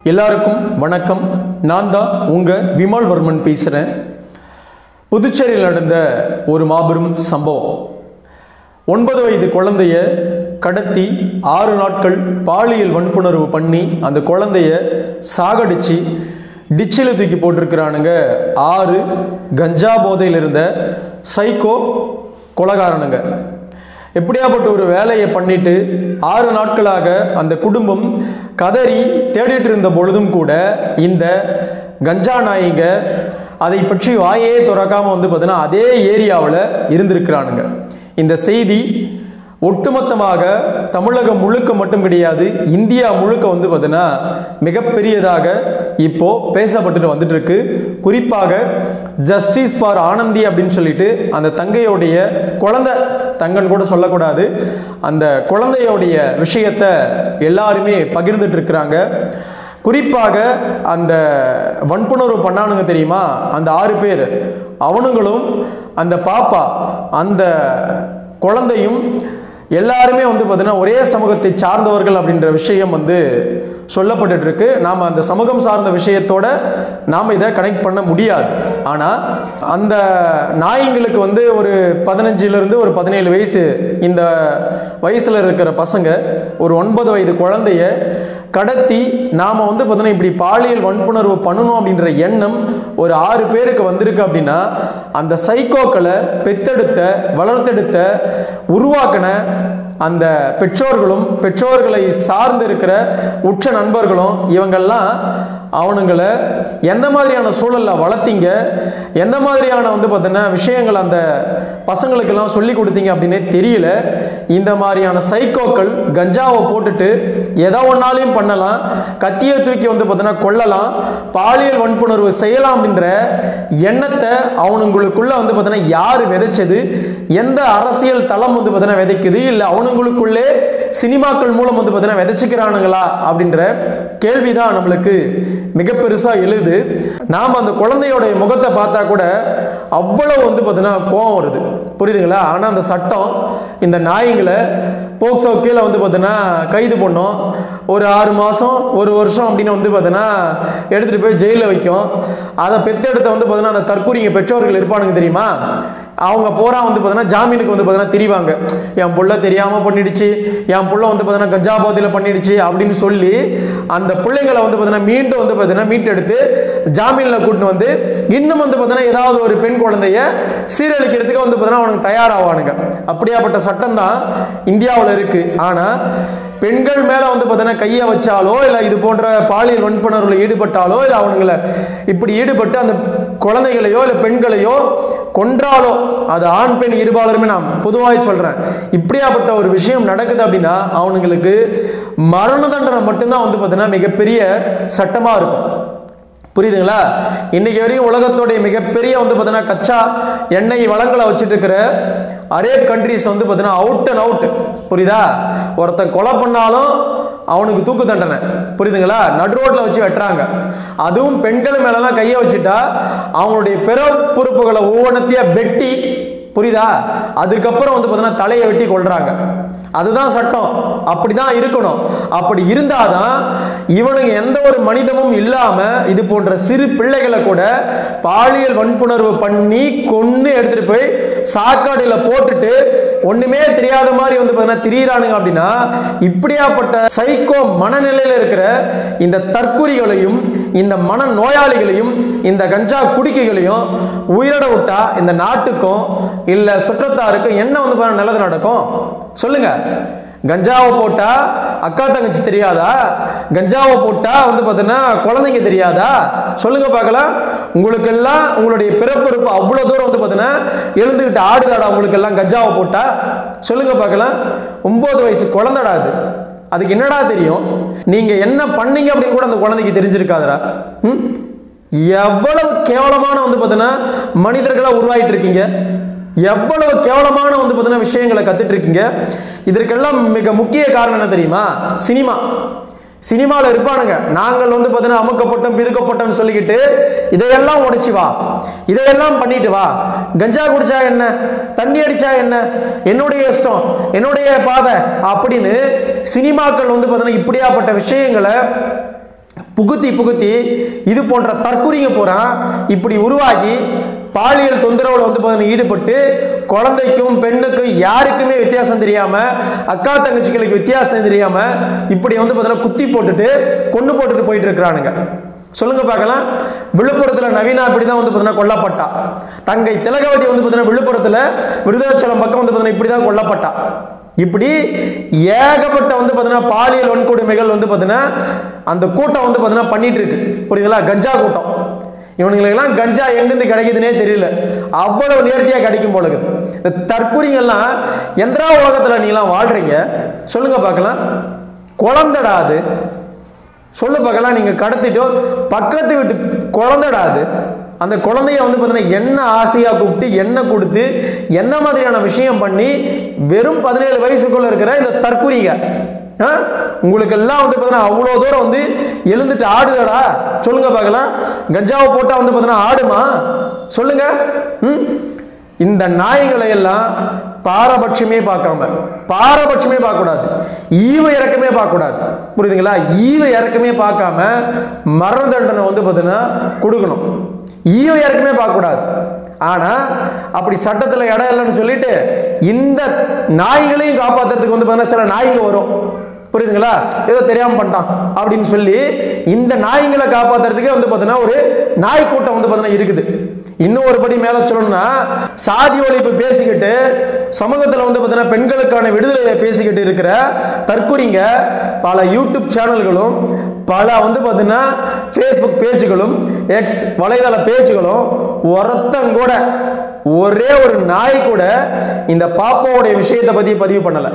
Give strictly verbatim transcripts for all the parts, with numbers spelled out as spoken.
எல்லாருக்கும் வணக்கம். நான் தான் உங்க விமல் வர்மன் பேசுறேன். புதுச்சேரியில் நடந்த ஒரு மாபெரும் சம்பவம். ஒன்பது வயது குழந்தைய கடத்தி ஆறு நாட்கள் பாலியல் வன்புணர்வு பண்ணி அந்த குழந்தைய சாகடிச்சு டிச்சில் தூக்கி போட்டிருக்கிறானுங்க ஆறு கஞ்சா போதையில் இருந்த சைக்கோ கொலைகாரனுங்க. எப்படியாப்பட்ட ஒரு வேலையை பண்ணிட்டு ஆறு நாட்களாக அந்த குடும்பம் கதறி தேடிட்டு இருந்த பொழுதும் கூட இந்த கஞ்சா நாயிங்க அதை பற்றி வாயே திறக்காம வந்து பார்த்தீங்கன்னா அதே ஏரியாவில் இருந்திருக்கிறானுங்க. இந்த செய்தி ஒட்டுமொத்தமாக தமிழகம் முழுக்க மட்டும் கிடையாது, இந்தியா முழுக்க வந்து பார்த்தீங்கன்னா மிகப்பெரியதாக இப்போ பேசப்பட்டு வந்துட்டு இருக்கு. குறிப்பாக ஜஸ்டிஸ் ஃபார் ஆனந்தி அப்படின்னு சொல்லிட்டு அந்த தங்கையோடைய குழந்தை, தங்கன் கூட சொல்லக்கூடாது, அந்த குழந்தையோடைய விஷயத்தை எல்லாருமே பகிர்ந்துட்டு இருக்கிறாங்க. குறிப்பாக அந்த வன்புணர்வு பண்ணானுங்க தெரியுமா, அந்த ஆறு பேர், அவனுங்களும் அந்த பாப்பா அந்த குழந்தையும் எல்லாருமே வந்து பார்த்தீங்கன்னா ஒரே சமூகத்தை சார்ந்தவர்கள் அப்படின்ற விஷயம் வந்து சொல்லப்பட்டு இருக்கு. நாம் அந்த சமூகம் சார்ந்த விஷயத்தோட நாம் இதை கனெக்ட் பண்ண முடியாது. ஆனால் அந்த நாய்ங்களுக்கு வந்து ஒரு பதினஞ்சிலிருந்து ஒரு பதினேழு வயசு, இந்த வயசில் இருக்கிற பசங்க ஒரு ஒன்பது வயது குழந்தைய கடத்தி நாம் வந்து பார்த்தீங்கன்னா இப்படி பாலியல் வன்புணர்வு பண்ணணும் அப்படின்ற எண்ணம் ஒரு ஆறு பேருக்கு வந்திருக்கு. அப்படின்னா அந்த சைக்கோக்களை பெத்தெடுத்த வளர்த்தெடுத்த உருவாக்கின அந்த பெற்றோர்களும் பெற்றோர்களை சார்ந்து இருக்கிற உற்ற நண்பர்களும் இவங்கெல்லாம் அவனுங்களை எந்த மாதிரியான சூழலில் வளர்த்தீங்க, எந்த மாதிரியான வந்து பார்த்தீங்கன்னா விஷயங்கள் அந்த பசங்களுக்கெல்லாம் சொல்லி கொடுத்தீங்க அப்படின்னே தெரியல. இந்த மாதிரியான சைக்கோக்கள் கஞ்சாவை போட்டுட்டு எதை ஒன்னாலையும் பண்ணலாம், கத்தியை தூக்கி வந்து பார்த்தீங்கன்னா கொல்லலாம், பாலியல் வன்புணர்வு செய்யலாம் அப்படின்ற எண்ணத்தை அவனுங்களுக்குள்ள வந்து பார்த்தீங்கன்னா யார் விதைச்சது, எந்த அரசியல் தளம் வந்து பார்த்தீங்கன்னா விதைக்குது, இல்லை அவனுங்களுக்குள்ளே சினிமாக்கள் மூலம் வந்து பார்த்தீங்கன்னா விதைச்சிக்கிறானுங்களா அப்படின்ற கேள்விதான் நம்மளுக்கு மிக பெருசா எழுது. நாம் அந்த குழந்தையோட முகத்தை பார்த்தா கூட அவ்வளவு வந்து பார்த்தீங்கன்னா கோபம் வருது, புரியுதுங்களா? ஆனால் அந்த சட்டம் இந்த நாய்களை போக்சோ கீழே வந்து பார்த்தீங்கன்னா கைது பண்ணோம், ஒரு ஆறு மாதம் ஒரு வருஷம் அப்படின்னு வந்து பார்த்தீங்கன்னா எடுத்துகிட்டு போய் ஜெயிலில் வைக்கும். அதை பெற்றெடுத்த வந்து பார்த்தீங்கன்னா அந்த தற்கூரிங்க பெற்றோர்கள் இருப்பானுங்க தெரியுமா, அவங்க போறா வந்து பார்த்தீங்கன்னா ஜாமீனுக்கு வந்து பார்த்தீங்கன்னா திரிவாங்க. என் புள்ள தெரியாமல் பண்ணிடுச்சு, என் புள்ள வந்து பார்த்தீங்கன்னா கஞ்சா போதையில் பண்ணிடுச்சு அப்படின்னு சொல்லி அந்த பிள்ளைங்களை வந்து பார்த்தீங்கன்னா மீண்டும் வந்து பார்த்தீங்கன்னா மீட்டெடுத்து ஜாமீனில் கூட்டின்னு வந்து இன்னும் வந்து பார்த்தீங்கன்னா ஏதாவது ஒரு பெண் குழந்தைய சீரழிக்கிறதுக்கு வந்து பார்த்தீங்கன்னா அவனுக்கு தயாராவானுங்க. அப்படியாப்பட்ட சட்டம் தான் இந்தியாவில் இருக்கு. ஆனால் பெண்கள் மேல வந்து பார்த்தீங்கன்னா கையை வச்சாலோ இல்லை இது போன்ற பாலியல் வன்புணர்வில் ஈடுபட்டாலோ இல்லை அவனுங்களை இப்படி ஈடுபட்டு அந்த குழந்தைகளையோ இல்லை பெண்களையோ கொன்றாலோ, அது ஆண் பெண் இருபாலருமே நான் பொதுவாக சொல்றேன், இப்படியாப்பட்ட ஒரு விஷயம் நடக்குது அப்படின்னா அவனுங்களுக்கு மரண தண்டனை மட்டும்தான் வந்து பார்த்தீங்கன்னா மிகப்பெரிய சட்டமா இருக்கும். புரியுதுங்களா? இன்னைக்கு வரையும் உலகத்தோடைய மிகப்பெரிய வந்து பார்த்தீங்கன்னா கச்சா எண்ணெய் வளங்களை வச்சுட்டு இருக்கிற அரேப் கண்ட்ரிஸ் வந்து பார்த்தீங்கன்னா அவுட் அண்ட் அவுட், புரியுதா? ஒருத்தன் கொலை பண்ணாலும் அவனுக்கு தூக்கு தண்டனை, புரியுதுங்களா? நடு ரோட்ல வச்சு வெட்டுறாங்க. அதுவும் பெண்கள் மேலெல்லாம் கையை வச்சுட்டா அவங்களுடைய பிற பொறுப்புகளை ஒவ்வொன்றத்தையா வெட்டி, புரியுதா, அதுக்கப்புறம் வந்து பார்த்தீங்கன்னா தலையை வெட்டி கொள்றாங்க. அதுதான் சட்டம், அப்படிதான் இருக்கணும். அப்படி இருந்தாதான் இவனுங்க எந்த ஒரு மனிதமும் இல்லாம இது போன்ற சிறு பிள்ளைகளை கூட பாலியல் வன்புணர்வு பண்ணி கொன்னு எடுத்துட்டு போய் சாக்காடுல போட்டுட்டு ஒண்ணுமே தெரியாத மாதிரி வந்து பார்த்தீங்கன்னா திரியிறானுங்க. அப்படின்னா இப்படியாப்பட்ட சைக்கோ மனநிலையில இருக்கிற இந்த தற்குறிகளையும் இந்த மன நோயாளிகளையும் இந்த கஞ்சா குடிக்கைகளையும் உயிரிட விட்டா இந்த நாட்டுக்கும் இல்ல சுற்றத்தாருக்கும் என்ன வந்து நல்லது நடக்கும் சொல்லுங்க? கஞ்சாவை போட்டா அக்கா தங்கச்சி தெரியாதா? கஞ்சாவை போட்டா வந்து பார்த்தீங்கன்னா குழந்தைங்க தெரியாதா? சொல்லுங்க பார்க்கலாம். உங்களுக்கு எல்லாம் உங்களுடைய பிறப்புறுப்பு அவ்வளவு தூரம் வந்து பார்த்தீங்கன்னா எழுந்துகிட்டு ஆடுதாடா உங்களுக்கு எல்லாம் கஞ்சாவை போட்டா? சொல்லுங்க பார்க்கலாம். ஒன்பது வயசு குழந்தைடா அது, அதுக்கு என்னடா தெரியும்? நீங்க என்ன பண்ணீங்க அப்படின்னு கூட அந்த குழந்தைக்கு தெரிஞ்சிருக்காதடா. ம் எவ்வளவு கேவலமான வந்து பார்த்தீங்கன்னா மனிதர்களா உருவாயிட்டு இருக்கீங்க, எவ்வளவு கேவலமான வந்து பார்த்தீங்கன்னா விஷயங்களை கத்துட்டு இருக்கீங்க. இதற்கெல்லாம் மிக முக்கிய காரணம் என்ன தெரியுமா? சினிமா. சினிமாவில் இருப்பானுங்க, நாங்கள் வந்து பார்த்தீங்கன்னா அமுக்கப்பட்டோம் பிதுக்கப்பட்டோம்னு சொல்லிக்கிட்டு இதையெல்லாம் உடைச்சு வா, இதையெல்லாம் பண்ணிட்டு வா, கஞ்சா குடிச்சா என்ன, தண்ணி அடிச்சா என்ன, என்னுடைய இஷ்டம், என்னுடைய பாதை அப்படின்னு சினிமாக்கள் வந்து பார்த்தீங்கன்னா இப்படியாப்பட்ட விஷயங்களை புகுத்தி புகுத்தி இது போன்ற தற்குறிங்க பூரா இப்படி உருவாகி பாலியல் தொந்தரவுல வந்து பார்த்தீங்கன்னா ஈடுபட்டு குழந்தைக்கும் பெண்ணுக்கும் யாருக்குமே வித்தியாசம் தெரியாம, அக்கா தங்கச்சிகளுக்கு வித்தியாசம் தெரியாம இப்படி வந்து பார்த்தீங்கன்னா குத்தி போட்டுட்டு கொண்டு போட்டுட்டு போயிட்டு இருக்கிறானுங்க. சொல்லுங்க பார்க்கலாம். விழுப்புரத்துல நவீனா இப்படிதான் வந்து பார்த்தீங்கன்னா கொல்லப்பட்டா. தங்கை திலகவதி வந்து பார்த்தீங்கன்னா விழுப்புரத்துல விருதாச்சலம் பக்கம் வந்து பார்த்தீங்கன்னா இப்படிதான் கொல்லப்பட்டா. இப்படி ஏகப்பட்ட வந்து பார்த்தீங்கன்னா பாலியல் வன்கொடுமைகள் வந்து பார்த்தீங்கன்னா அந்த கூட்டம் வந்து பார்த்தீங்கன்னா பண்ணிட்டு இருக்கு. புரியுதுங்களா? கஞ்சா கூட்டம். இவனுங்களுக்கெல்லாம் கஞ்சா எங்கிருந்து கிடைக்குதுன்னே தெரியல. அவ்வளவு நேர்த்தியா கிடைக்கும் போல இருக்குது. இந்த தற்குறிங்கெல்லாம் எந்த உலகத்துல நீ எல்லாம் வாழ்றீங்க சொல்லுங்க பார்க்கலாம். குழந்தடாது சொல்லு பார்க்கலாம். நீங்க கடத்திட்டோ பக்கத்து வீட்டு குழந்தடாது. அந்த குழந்தைய வந்து பார்த்தீங்கன்னா என்ன ஆசையா கூப்பிட்டு என்ன கொடுத்து என்ன மாதிரியான விஷயம் பண்ணி வெறும் பதினேழு வயசுக்குள்ள இருக்கிற இந்த தற்குறிங்க உங்களுக்கு எல்லாம் வந்து பார்த்தீங்கன்னா அவ்வளோ தூரம் வந்து எழுந்துட்டு ஆடுதடா சொல்லுங்க பார்க்கலாம். கஞ்சாவை போட்டா வந்து பார்த்தீங்கன்னா ஆடுமா சொல்லுங்க. ம் இந்த நாய்களை எல்லாம் பாரபட்சமே பார்க்காம, பாரபட்சமே பார்க்க கூடாது, ஈவ இறக்கமே பார்க்க கூடாது. புரியுதுங்களா? ஈவ இறக்கமே பார்க்காம மரண தண்டனை வந்து பார்த்தீங்கன்னா கொடுக்கணும். ஈவ இறக்கமே பார்க்க கூடாது. ஆனா அப்படி சட்டத்துல இடம் இல்லைன்னு சொல்லிட்டு இந்த நாய்களையும் காப்பாத்துறதுக்கு வந்து பார்த்தீங்கன்னா சில நாய்ங்க வரும். புரியுதுங்களா? ஏதோ தெரியாம பண்ணிட்டான் அப்படின்னு சொல்லி இந்த நாய்களை காப்பாத்துறதுக்கே வந்து பார்த்தீங்கன்னா ஒரு நாய் கூட்டம் வந்து பார்த்தீங்கன்னா இருக்குது. இன்னும் ஒரு படி மேல சொல்லணும்னா, சாதி ஒழிப்பு பேசிக்கிட்டு சமூகத்தில் வந்து பார்த்தீங்கன்னா பெண்களுக்கான விடுதலையை பேசிக்கிட்டு இருக்கிற தற்குறிங்க பல யூடியூப் சேனல்களும் பல வந்து பார்த்தீங்கன்னா ஃபேஸ்புக் பேஜுகளும் எக்ஸ் வலைதள பேஜுகளும் ஒருத்தங்கூட ஒரே ஒரு நாய் கூட இந்த பாப்பாவுடைய விஷயத்தை பத்தி பதிவு பண்ணல.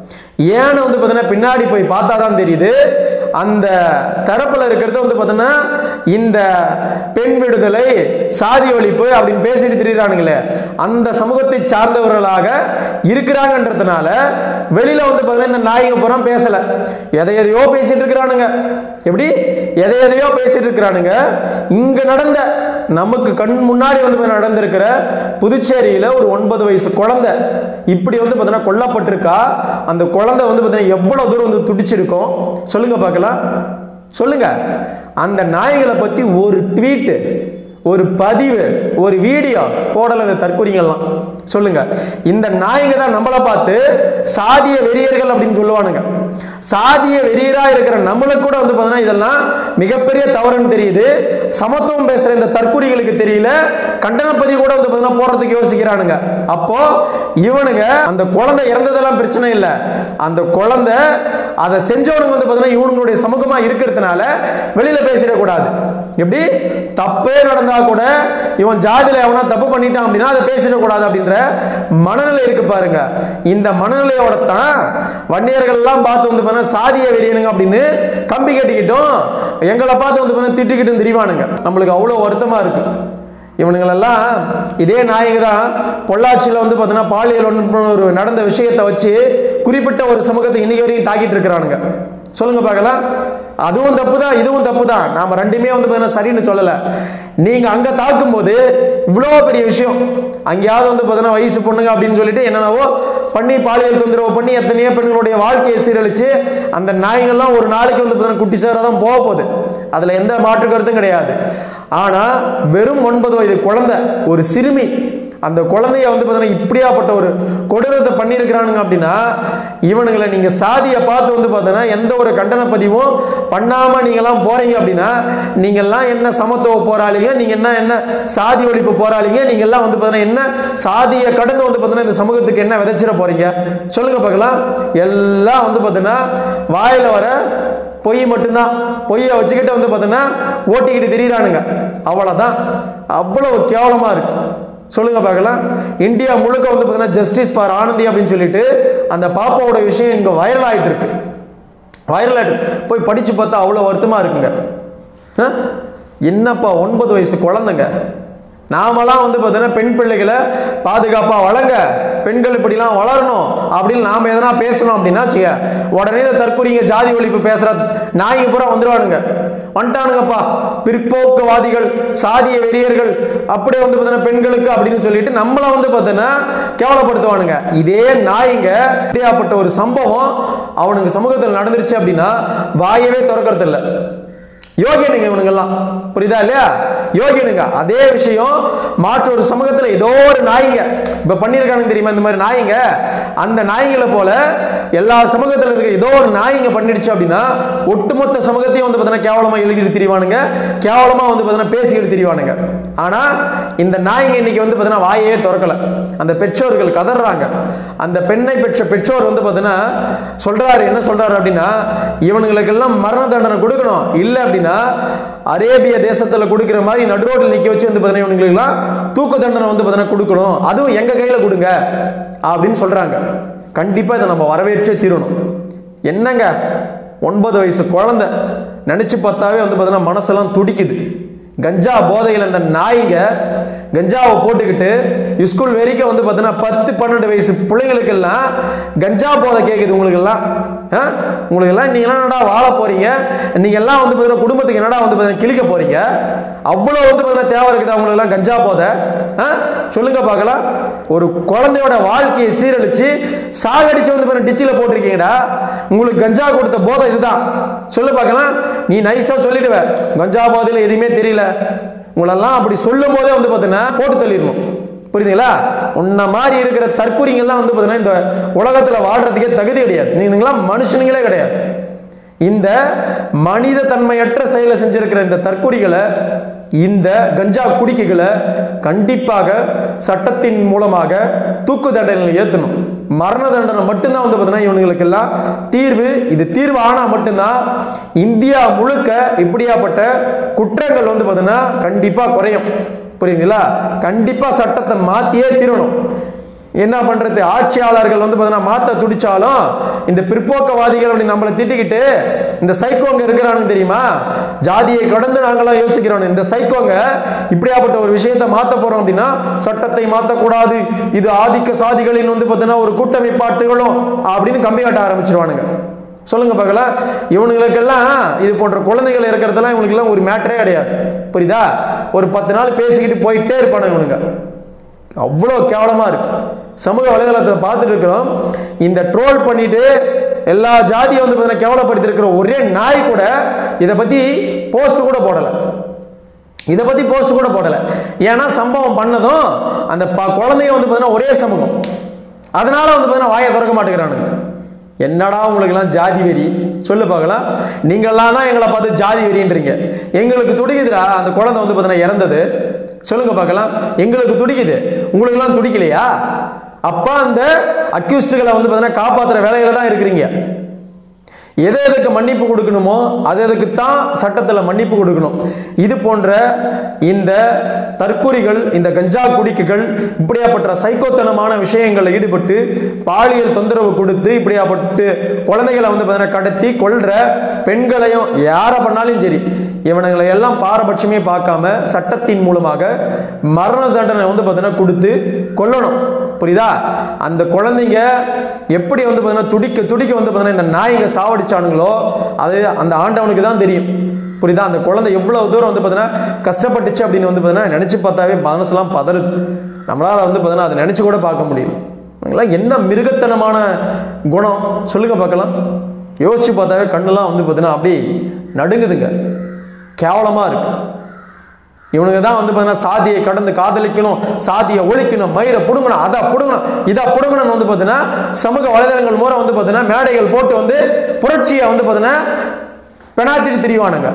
ஏன்னு வந்து பார்த்தீங்கன்னா பின்னாடி போய் பார்த்தா தான் தெரியுது. அந்த தரப்புல இருக்கிறது வந்து பார்த்தீங்கன்னா இந்த பெண் விடுதலை சாதி ஒழிப்பு அப்படின்னு பேசிட்டு திரிகிறானுங்களே அந்த சமூகத்தை சார்ந்தவர்களாக இருக்கிறாங்கன்றதுனால வெளியில வந்து பார்த்தீங்கன்னா இந்த நாய்ங்க பூரா பேசல. எதை எதையோ பேசிட்டு இருக்கிறானுங்க. எப்படி எதை எதையோ பேசிட்டு இருக்கிறானுங்க. இங்க நடந்த நமக்கு கண் முன்னாடி வந்து நடந்திருக்கிற புதுச்சேரியில ஒரு ஒன்பது வயசு குழந்தை இப்படி வந்து பார்த்தீங்கன்னா கொல்லப்பட்டிருக்கா. அந்த குழந்தை வந்து பார்த்தீங்கன்னா எவ்வளவு தூரம் வந்து துடிச்சிருக்கும் சொல்லுங்க பார்க்கலாம். சொல்லுங்க. அந்த நாய்களை பத்தி ஒரு ட்வீட், ஒரு பதிவு, ஒரு வீடியோ போடல இந்த தற்குறிங்கெல்லாம் சொல்லுங்க. இந்த நாய்ங்க தான் நம்மளை பார்த்து சாதிய வெறியர்கள் அப்படின்னு சொல்லுவானுங்க. சாதிய வெறியரா இருக்கிற நம்மளுக்கு கூட வந்து பார்த்தீங்கன்னா இதெல்லாம் மிகப்பெரிய தவறுன்னு தெரியுது. சமத்துவம் பேசுற இந்த தற்குறிகளுக்கு தெரியல. கண்டன பதிவு கூட வந்து பார்த்தீங்கன்னா போறதுக்கு யோசிக்கிறானுங்க. அப்போ இவனுங்க அந்த குழந்தை இறந்ததெல்லாம் பிரச்சனை இல்லை. அந்த குழந்தை அதை செஞ்சவனுங்க வந்து பார்த்தீங்கன்னா இவனுங்களுடைய சமூகமா இருக்கிறதுனால வெளியில பேசிடக்கூடாது. எப்படி தப்பே நடந்தா கூட இவன் ஜாதியில எவனா தப்பு பண்ணிட்டான் அப்படின்னா அதை பேசிடக்கூடாது அப்படின்ற மனநிலை இருக்கு பாருங்க. இந்த மனநிலையோட தான் வன்னியர்கள் எல்லாம் பார்த்து வந்து சாதிய வெறியனுங்க அப்படின்னு கம்பி கட்டிக்கிட்டோம் எங்களை பார்த்து வந்து திட்டிக்கிட்டும் திரிவானுங்க. நம்மளுக்கு அவ்வளவு வருத்தமா இருக்கு. இவனுங்களெல்லாம் இதே நாயக தான் பொள்ளாச்சியில் வந்து பார்த்தீங்கன்னா பாலியல் வன்முறை நடந்த விஷயத்தை வச்சு குறிப்பிட்ட ஒரு சமூகத்தை இன்னைக்கு வரைக்கும் தாக்கிட்டு இருக்கிறானுங்க. சொல்லுங்க பார்க்கலாம். அதுவும் தப்பு தான், இதுவும் தப்பு தான். நாம ரெண்டுமே வந்து சரின்னு சொல்லல. நீங்க அங்க தாக்கும் போது இவ்வளவு பெரிய விஷயம், அங்கேயாவது வந்து பார்த்தீங்கன்னா வயசு பொண்ணுங்க அப்படின்னு சொல்லிட்டு என்னென்னவோ பண்ணி பாலியல் தொந்தரவு பண்ணி எத்தனையோ பெண்களுடைய வாழ்க்கையை சீரழிச்சு அந்த நாய்கள்லாம் ஒரு நாளைக்கு வந்து பார்த்தீங்கன்னா குட்டி சேரதான் போக போகுது. அதுல எந்த மாற்று கருத்தும் கிடையாது. ஆனா வெறும் ஒன்பது வயது குழந்தை, ஒரு சிறுமி, அந்த குழந்தைய வந்து பார்த்தீங்கன்னா இப்படியாப்பட்ட ஒரு கொடூரத்தை பண்ணியிருக்கிறானுங்க அப்படின்னா இவனுங்களை நீங்க சாதியை பார்த்து வந்து பார்த்தீங்கன்னா எந்த ஒரு கண்டன பதிவும் பண்ணாம நீங்கெல்லாம் போறீங்க அப்படின்னா நீங்கெல்லாம் என்ன சமத்துவ போராளிங்க, நீங்க என்ன என்ன சாதி ஒழிப்பு போராளிங்க, நீங்க எல்லாம் வந்து பார்த்தீங்கன்னா என்ன சாதியை கடந்து வந்து பார்த்தீங்கன்னா இந்த சமூகத்துக்கு என்ன விதைச்சிட போறீங்க சொல்லுங்க பார்க்கலாம். எல்லாம் வந்து பார்த்தீங்கன்னா வாயில வர பொய் மட்டும்தான். பொய்யை வச்சுக்கிட்டு வந்து பார்த்தீங்கன்னா ஓட்டிக்கிட்டு திரியிறானுங்க. அவ்வளவுதான். அவ்வளவு கேவலமா இருக்கு. சொல்லுங்க பார்க்கலாம். இந்தியா முழுக்க வந்து பார்த்தீங்கன்னா ஜஸ்டிஸ் ஃபார் ஆனந்தி அப்படின்னு சொல்லிட்டு அந்த பாப்பாவோட விஷயம் இங்க வைரல் ஆயிட்டு இருக்கு. வைரல் ஆயிட்டு போய் படிச்சு பார்த்தா அவ்வளவு வருத்தமா இருக்குங்க. என்னப்பா ஒன்பது வயசு குழந்தைங்க. நாமெல்லாம் வந்து பார்த்தீங்கன்னா பெண் பிள்ளைகளை பாதுகாப்பா வளங்க, பெண்கள் இப்படிலாம் வளரணும் அப்படின்னு நாம எதனா பேசணும் அப்படின்னா செய்ய உடனே தற்கொலைங்க ஜாதி ஒழிப்பு பேசுற நாய்ங்க பூரா வந்துடுவானுங்க. வந்துட்டானுங்கப்பா பிற்போக்குவாதிகள், சாதிய வெறியர்கள், அப்படியே வந்து பார்த்தீங்கன்னா பெண்களுக்கு அப்படின்னு சொல்லிட்டு நம்மளை வந்து பார்த்தீங்கன்னா கேவலப்படுத்துவானுங்க. இதே நாய்ங்க இப்படியாப்பட்ட ஒரு சம்பவம் அவனுக்கு சமூகத்தில் நடந்துருச்சு அப்படின்னா வாயவே திறக்கிறது இல்லை. யோகியனுங்க இவனுங்கெல்லாம், புரியுதா இல்லையா? யோகியனுங்க. அதே விஷயம் மாற்று ஒரு சமூகத்துல ஏதோ ஒரு நாய்ங்க இப்ப பண்ணிருக்கானுங்க தெரியுமா, இந்த மாதிரி நாய்ங்க. அந்த நாய்களை போல எல்லா சமூகத்துல இருக்க ஏதோ ஒரு நாய்ங்க பண்ணிடுச்சு அப்படின்னா ஒட்டுமொத்த சமூகத்தையும் வந்து பார்த்தீங்கன்னா கேவலமா எழுதிட்டு திரிவானுங்க, கேவலமா வந்து பார்த்தீங்கன்னா பேசிக்கிட்டு திரிவானுங்க. ஆனா இந்த நாய்ங்க இன்னைக்கு வந்து பார்த்தீங்கன்னா வாயே திறக்கல. அந்த பெற்றோர்கள் கதறாங்க. அந்த பெண்ணை பெற்ற பெற்றோர் வந்து பார்த்தீங்கன்னா சொல்றாரு, என்ன சொல்றாரு அப்படின்னா, இவனுங்களுக்கு எல்லாம் மரண தண்டனை கொடுக்கணும், இல்லை அப்படின்னா அரேபிய தேசத்துல கொடுக்கிற மாதிரி நடு ரோட்டில் நிக்க வச்சு வந்து பார்த்தீங்கன்னா இவனுங்களுக்கு எல்லாம் தூக்கு தண்டனை வந்து பார்த்தீங்கன்னா கொடுக்கணும், அதுவும் எங்க கையில கொடுங்க அப்படின்னு சொல்றாங்க. கண்டிப்பா இதை நம்ம வரவேற்றே தீரணும். என்னங்க ஒன்பது வயசு குழந்தை, நினைச்சு பார்த்தாவே வந்து பார்த்தீங்கன்னா மனசெல்லாம் துடிக்குது. கஞ்சா போதையில் அந்த நாய்ங்க கஞ்சாவை போட்டுக்கிட்டு ஸ்கூல் வரைக்கும் வந்து பார்த்தீங்கன்னா பத்து பன்னெண்டு வயசு பிள்ளைங்களுக்கு எல்லாம் கஞ்சா போதை கேட்குது. உங்களுக்கு எல்லாம் உங்களுக்கு எல்லாம் நீங்க என்னடா வாழ போறீங்க, நீங்க எல்லாம் வந்து பார்த்தீங்கன்னா குடும்பத்துக்கு என்னடா வந்து பார்த்தீங்கன்னா கிழிக்க போறீங்க, அவ்வளோ வந்து பார்த்தீங்கன்னா தேவை இருக்குது அவங்களுக்கு எல்லாம் கஞ்சா போதை? சொல்லுங்க பார்க்கலாம். ஒரு குழந்தையோட வாழ்க்கையை சீரழிச்சு சாகடிச்சு வந்து பார்த்தீங்கன்னா டிச்சில் போட்டிருக்கீங்கடா. உங்களுக்கு கஞ்சா கொடுத்த போதை இதுதான். சொல்லு பார்க்கலாம். நீ நைஸா சொல்லிடுவ கஞ்சா போதையில எதுவுமே தெரியல, உங்களெல்லாம் அப்படி சொல்லும் போதே வந்து பார்த்தீங்கன்னா போட்டு தள்ளிடணும். புரியுதுங்களா? உன்ன மாதிரி இருக்கிற தற்கொலைங்கள்லாம் வந்து பார்த்தீங்கன்னா இந்த உலகத்துல வாழ்றதுக்கே தகுதி கிடையாது. நீங்களாம் மனுஷனுங்களே கிடையாது. இந்த மனித தன்மையற்ற செயலை செஞ்சிருக்கிற இந்த தற்கொலைகளை, இந்த கஞ்சா குடிக்கைகளை கண்டிப்பாக சட்டத்தின் மூலமாக தூக்கு தண்டனையில் ஏற்றணும். மரண தண்டனை மட்டும்தான் வந்து பார்த்தீங்கன்னா இவங்களுக்கு எல்லாம் தீர்வு. இது தீர்வு ஆனா மட்டும்தான் இந்தியா முழுக்க இப்படியாப்பட்ட குற்றங்கள் வந்து பார்த்தீங்கன்னா கண்டிப்பா குறையும். புரியுதுங்களா? கண்டிப்பா சட்டத்தை மாத்தியே தீரணும். என்ன பண்றது, ஆட்சியாளர்கள் வந்து பார்த்தீங்கன்னா மாத்த துடிச்சாலும் இந்த பிற்போக்கவாதிகள் அப்படி நம்மளை திட்டிக்கிட்டு இந்த சைக்கோங்க இருக்கிறானுங்க தெரியுமா, ஜாதியை கடந்து நாங்களாம் யோசிக்கிறோம். இந்த சைக்கோங்க இப்படியாப்பட்ட ஒரு விஷயத்தை மாத்த போறோம் அப்படின்னா சட்டத்தை மாத்தக்கூடாது, இது ஆதிக்க சாதிகளின் வந்து பார்த்தீங்கன்னா ஒரு கூட்டமைப்பாட்டுகளும் அப்படின்னு கம்பி கட்ட ஆரம்பிச்சிருவானுங்க. சொல்லுங்க பார்க்கலாம். இவனுங்களுக்கெல்லாம் இது போன்ற குழந்தைகள் இருக்கிறதெல்லாம் இவனுக்கெல்லாம் ஒரு மேட்டரே கிடையாது. புரியுதா? ஒரு பத்து நாள் பேசிக்கிட்டு போயிட்டே இருப்பானு இவனுங்க. அவ்வளோ கேவலமா இருக்கு. சமூக வலைதளத்தில் பார்த்துட்டு இருக்கிறோம். இந்த ட்ரோல் பண்ணிட்டு எல்லா ஜாதியை வந்து பார்த்தீங்கன்னா கேவலப்படுத்தி இருக்கிற ஒரே நாய் கூட இதை பத்தி போஸ்ட் கூட போடல. இதை பத்தி போஸ்ட் கூட போடல. ஏன்னா சம்பவம் பண்ணதும் அந்த குழந்தைங்க வந்து பார்த்தீங்கன்னா ஒரே சமூகம், அதனால வந்து பார்த்தீங்கன்னா வாயை திறக்க மாட்டேங்கிறானுங்க. என்னடா உங்களுக்கு எல்லாம் ஜாதி வெறி? சொல்லு பார்க்கலாம். நீங்கெல்லாம் தான் எங்களை பார்த்து ஜாதி வெறின்றீங்க. எங்களுக்கு துடிக்குதுடா அந்த குழந்தை வந்து பார்த்தீங்கன்னா இறந்தது. சொல்லுங்க பார்க்கலாம். எங்களுக்கு துடிக்குது, உங்களுக்கு எல்லாம் துடிக்கலையா? அப்ப அந்த அக்யூஸ்டுகளை வந்து பார்த்தீங்கன்னா காப்பாற்றுற வேலையில தான் இருக்கிறீங்க. எது எதுக்கு மன்னிப்பு கொடுக்கணுமோ அது எதுக்கு தான் சட்டத்தில் மன்னிப்பு கொடுக்கணும். இது போன்ற இந்த தற்கொலைகள், இந்த கஞ்சா குடிக்குகள், இப்படியாப்பட்ட சைக்கோத்தனமான விஷயங்களில் ஈடுபட்டு பாலியல் தொந்தரவு கொடுத்து இப்படியாப்பட்டு குழந்தைகளை வந்து பார்த்தீங்கன்னா கடத்தி கொல்ற பெண்களையும் யாரை பண்ணாலும் சரி, இவனுங்களை எல்லாம் பாரபட்சமே பார்க்காம சட்டத்தின் மூலமாக மரண தண்டனை வந்து பார்த்தீங்கன்னா கொடுத்து கொல்லணும். புரியுதா? அந்த குழந்தைங்க எப்படி வந்து பார்த்தீங்கன்னா துடிக்க துடிக்க வந்து பார்த்தீங்கன்னா இந்த நாய்ங்க சாவடிச்சானுங்களோ அது அந்த ஆண்டவனுக்கு தான் தெரியும். புரியுதா? அந்த குழந்தை எவ்வளவு தூரம் வந்து பார்த்தீங்கன்னா கஷ்டப்பட்டுச்சு அப்படின்னு வந்து பார்த்தீங்கன்னா நினைச்சு பார்த்தாவே மனசுலாம் பதறுது. நம்மளால வந்து பார்த்தீங்கன்னா அதை நினைச்சு கூட பார்க்க முடியும். என்ன மிருகத்தனமான குணம் சொல்லுங்க பார்க்கலாம். யோசிச்சு பார்த்தாவே கண்ணுலாம் வந்து பார்த்தீங்கன்னா அப்படி நடுங்குதுங்க. கேவலமா இருக்கு. இவனுக்கு தான் வந்து பார்த்தீங்கன்னா சாதியை கடந்து காதலிக்கணும், சாதியை ஒழிக்கணும், மயிரை புடுங்கணும், அதை புடுங்கணும், இதை புடுங்கணும் வந்து பார்த்தீங்கன்னா சமூக வலைதளங்கள் மூலம் வந்து பார்த்தீங்கன்னா மேடைகள் போட்டு வந்து புரட்சியை வந்து பார்த்தீங்கன்னா பெனாத்திட்டு திரிவானுங்க.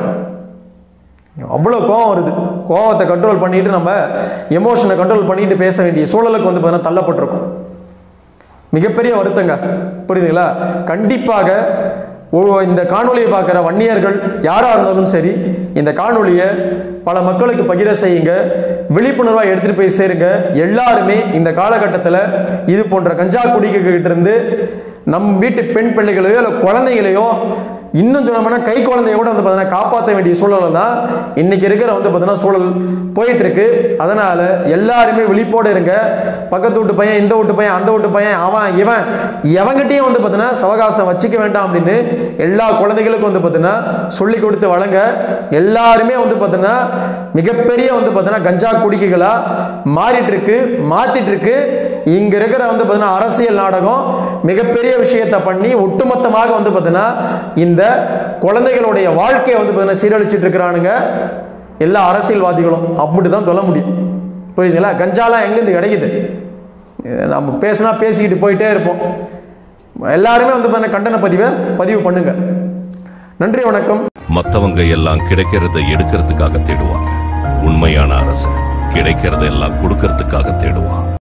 அவ்வளோ கோவம் வருது. கோவத்தை கண்ட்ரோல் பண்ணிட்டு நம்ம எமோஷனை கண்ட்ரோல் பண்ணிட்டு பேச வேண்டிய சூழலுக்கு வந்து பார்த்தீங்கன்னா தள்ளப்பட்டிருக்கும். மிகப்பெரிய வருத்தங்க. புரியுதுங்களா? கண்டிப்பாக இந்த காணொலியை பார்க்குற வன்னியர்கள் யாராக இருந்தாலும் சரி, இந்த காணொலியை பல மக்களுக்கு பகிர செய்யுங்க, விழிப்புணர்வாக எடுத்துகிட்டு போய் சேருங்க. எல்லாருமே இந்த காலகட்டத்தில் இது போன்ற கஞ்சா குடிக்கிட்ட இருந்து நம் வீட்டு பெண் பிள்ளைகளையோ இல்லை குழந்தைகளையோ, இன்னும் சொன்னோம்னா கை குழந்தைய கூட வந்து பார்த்தீங்கன்னா காப்பாற்ற வேண்டிய சூழல் தான் இன்னைக்கு இருக்கிற வந்து பார்த்தீங்கன்னா சூழல் போயிட்டு இருக்கு. அதனால எல்லாருமே விழிப்போடு இருங்க. பக்கத்து வீட்டு பையன், இந்த வீட்டு பையன், அந்த வீட்டு பையன், அவன் இவன் எவங்கிட்டையும் வந்து பார்த்தீங்கன்னா சவகாசம் வச்சுக்க வேண்டாம் அப்படின்னு எல்லா குழந்தைகளுக்கும் வந்து பார்த்தீங்கன்னா சொல்லி கொடுத்து வழங்க. எல்லாருமே வந்து பார்த்தீங்கன்னா மிகப்பெரிய வந்து பார்த்தீங்கன்னா கஞ்சா குடிக்கைகளா மாறிட்டு இருக்கு, மாத்திட்டு இருக்கு. இங்க இருக்கிற வந்து பார்த்தீங்கன்னா அரசியல் நாடகம் மிகப்பெரிய விஷயத்தை பண்ணி ஒட்டுமொத்தமாக வந்து பார்த்தீங்கன்னா இந்த குழந்தைகளுடைய வாழ்க்கையை வந்து பார்த்தீங்கன்னா சீரழிச்சிட்டு இருக்கிறானுங்க எல்லா அரசியல்வாதிகளும். அப்படிதான் சொல்ல முடியும். புரியுதுங்களா? கஞ்சாலாம் எங்கேருந்து கிடைக்குது? நம்ம பேசினா பேசிக்கிட்டு போயிட்டே இருப்போம். எல்லாருமே வந்து பார்த்தீங்கன்னா கண்டன பதிவை பதிவு பண்ணுங்க. நன்றி, வணக்கம். மற்றவங்க எல்லாம் கிடைக்கிறத எடுக்கிறதுக்காக தேடுவாங்க. உண்மையான அரசு கிடைக்கிறத எல்லாம் கொடுக்கறதுக்காக தேடுவான்.